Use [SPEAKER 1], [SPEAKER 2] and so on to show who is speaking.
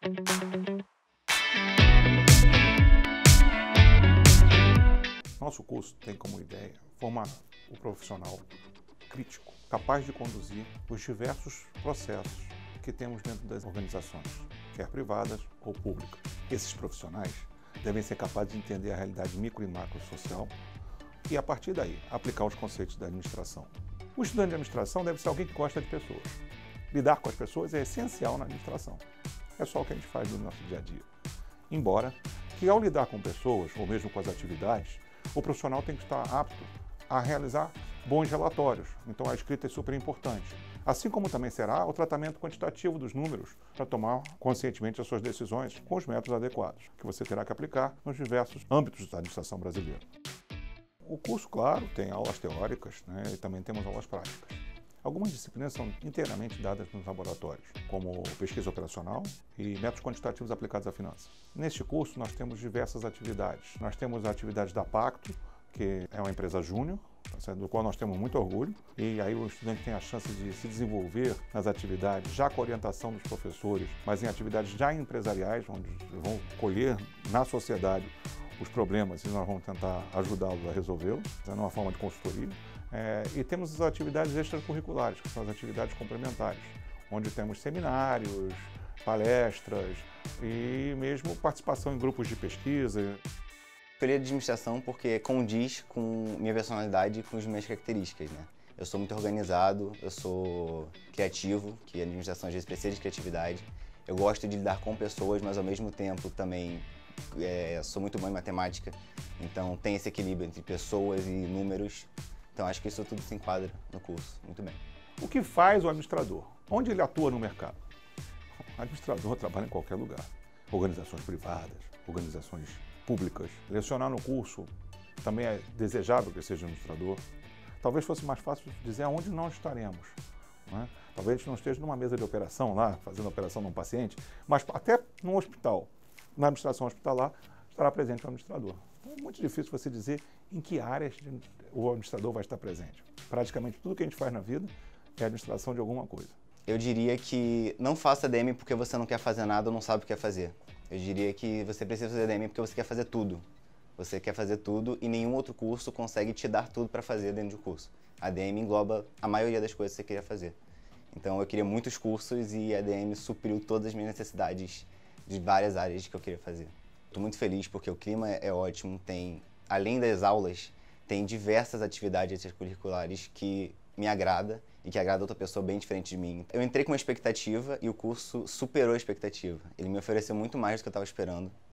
[SPEAKER 1] Nosso curso tem como ideia formar o profissional crítico, capaz de conduzir os diversos processos que temos dentro das organizações, quer privadas ou públicas. Esses profissionais devem ser capazes de entender a realidade micro e macro social e, a partir daí, aplicar os conceitos da administração. O estudante de administração deve ser alguém que gosta de pessoas. Lidar com as pessoas é essencial na administração. É só o que a gente faz no nosso dia a dia. Embora que, ao lidar com pessoas, ou mesmo com as atividades, o profissional tem que estar apto a realizar bons relatórios. Então, a escrita é super importante. Assim como também será o tratamento quantitativo dos números para tomar conscientemente as suas decisões com os métodos adequados, que você terá que aplicar nos diversos âmbitos da administração brasileira. O curso, claro, tem aulas teóricas, e também temos aulas práticas. Algumas disciplinas são inteiramente dadas nos laboratórios, como pesquisa operacional e métodos quantitativos aplicados à finança. Neste curso, nós temos diversas atividades. Nós temos a atividade da Pacto, que é uma empresa júnior, do qual nós temos muito orgulho, e aí o estudante tem a chance de se desenvolver nas atividades, já com a orientação dos professores, mas em atividades já empresariais, onde vão colher na sociedade os problemas e nós vamos tentar ajudá-los a resolvê-los, numa forma de consultoria. E temos as atividades extracurriculares, que são as atividades complementares, onde temos seminários, palestras e mesmo participação em grupos de pesquisa.
[SPEAKER 2] Escolhi administração porque condiz com minha personalidade e com as minhas características, Eu sou muito organizado, eu sou criativo, que a administração às vezes precisa de criatividade. Eu gosto de lidar com pessoas, mas ao mesmo tempo também sou muito bom em matemática. Então tem esse equilíbrio entre pessoas e números. Então acho que isso tudo se enquadra no curso muito bem.
[SPEAKER 1] O que faz o administrador? Onde ele atua no mercado? O administrador trabalha em qualquer lugar. Organizações privadas, organizações públicas. Lecionar no curso também é desejável que seja administrador. Talvez fosse mais fácil dizer aonde nós estaremos. Talvez a gente não esteja numa mesa de operação lá, fazendo a operação num paciente, mas até num hospital, na administração hospitalar, estará presente o administrador. Então é muito difícil você dizer em que áreas o administrador vai estar presente. Praticamente tudo que a gente faz na vida é a administração de alguma coisa.
[SPEAKER 2] Eu diria que não faça ADM porque você não quer fazer nada ou não sabe o que quer fazer. Eu diria que você precisa fazer ADM porque você quer fazer tudo. Você quer fazer tudo e nenhum outro curso consegue te dar tudo para fazer dentro do curso. A ADM engloba a maioria das coisas que você queria fazer. Então eu queria muitos cursos e a ADM supriu todas as minhas necessidades de várias áreas que eu queria fazer. Estou muito feliz porque o clima é ótimo, além das aulas, tem diversas atividades extracurriculares que me agrada e que agrada outra pessoa bem diferente de mim. Eu entrei com uma expectativa e o curso superou a expectativa. Ele me ofereceu muito mais do que eu estava esperando.